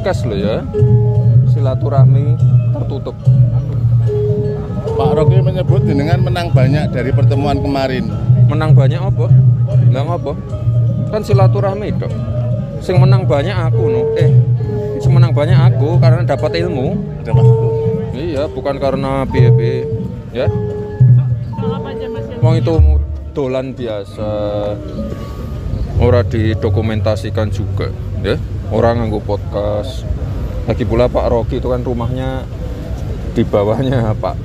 podcast lo ya. Silaturahmi tertutup. Pak Rocky menyebut jenengan menang banyak dari pertemuan kemarin. Menang banyak apa? Enggak apa? Kan silaturahmi dok. Sing menang banyak aku no. Sing menang banyak aku karena dapat ilmu. Iya, bukan karena piye-piye. Ya. Wong itu dolan biasa. Ora didokumentasikan juga, ya. Orang nganggo podcast. Lagi pula Pak Rocky itu kan rumahnya di bawahnya Pak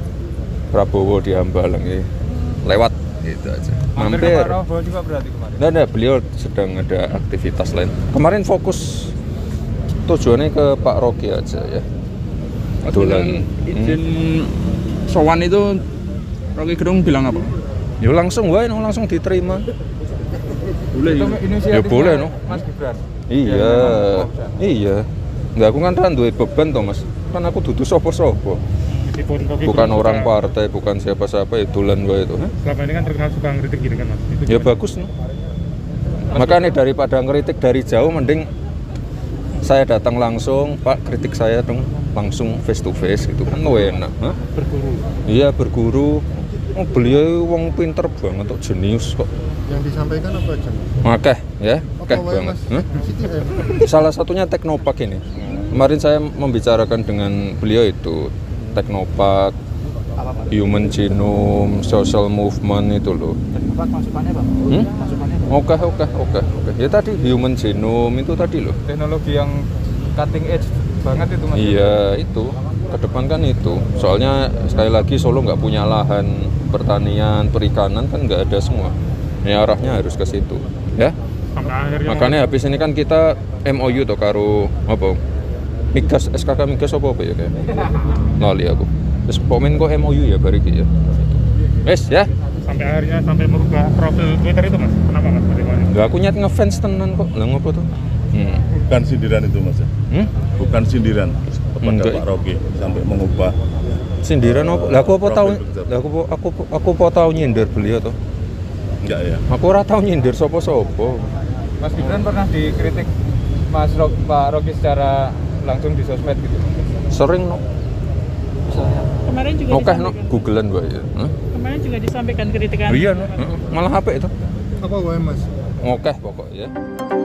Prabowo di Hambalang ya. Lewat gitu aja. Mampir. Pak Prabowo juga berarti kemarin. Nggak, beliau sedang ada aktivitas lain. Kemarin fokus tujuannya ke Pak Rocky aja ya. Dolan izin sowan itu Rocky Gerung bilang apa? Ya langsung wae langsung diterima. Boleh. Ya boleh no. Mas Gibran. Iya. Iya. Enggak aku kan duwe beban toh Mas. Kan aku dudu sapa-sapa. Bukan orang partai, bukan siapa-siapa ya dolan wae itu. Selama ini kan terkenal suka ngeritik gini kan Mas. Itu ya bagus no. Makanya daripada ngeritik dari jauh mending saya datang langsung, Pak kritik saya dong langsung face to face gitu kan enak. Berguru. Iya berguru. Oh, beliau wong pinter banget kok, jenius kok. Yang disampaikan apa aja? Oke, ya, oke banget. Salah satunya Teknopark ini. Kemarin saya membicarakan dengan beliau itu Teknopark, Human Genome, Social Movement itu loh. Teknopark masukannya Bang? Masukannya Oke. Ya tadi Human Genome itu tadi loh. Teknologi yang cutting edge banget itu Mas. Iya itu. Ke depan kan itu. Soalnya sekali lagi Solo nggak punya lahan pertanian, perikanan kan nggak ada semua. Ya arahnya harus ke situ, ya. Makanya habis ini kan kita MOU tuh karo apa? Migas, SKK Migas apa ya kayak? Lali aku. Terus komen kok MOU ya bariki ya. Wes ya. Sampai akhirnya sampai merubah profil Twitter itu Mas. Kenapa Mas? Enggak aku nyet ngefans tenan kok. Lah ngopo tuh? Bukan sindiran itu Mas. Bukan sindiran kepada Pak Rocky sampai mengubah. Sindiran apa? Lah aku apa tahu? Lah aku apa tahu nyindir beliau tuh? Enggak ya. Aku ora tahu nyindir sapa-sapa. Mas Gibran pernah dikritik Pak Rocky secara langsung di sosmed gitu. Sering no. Kemarin juga no googlean wae ya. Kemarin juga disampaikan kritikan. Iya no. Malah HP itu. Apa wae Mas? Oke pokoknya.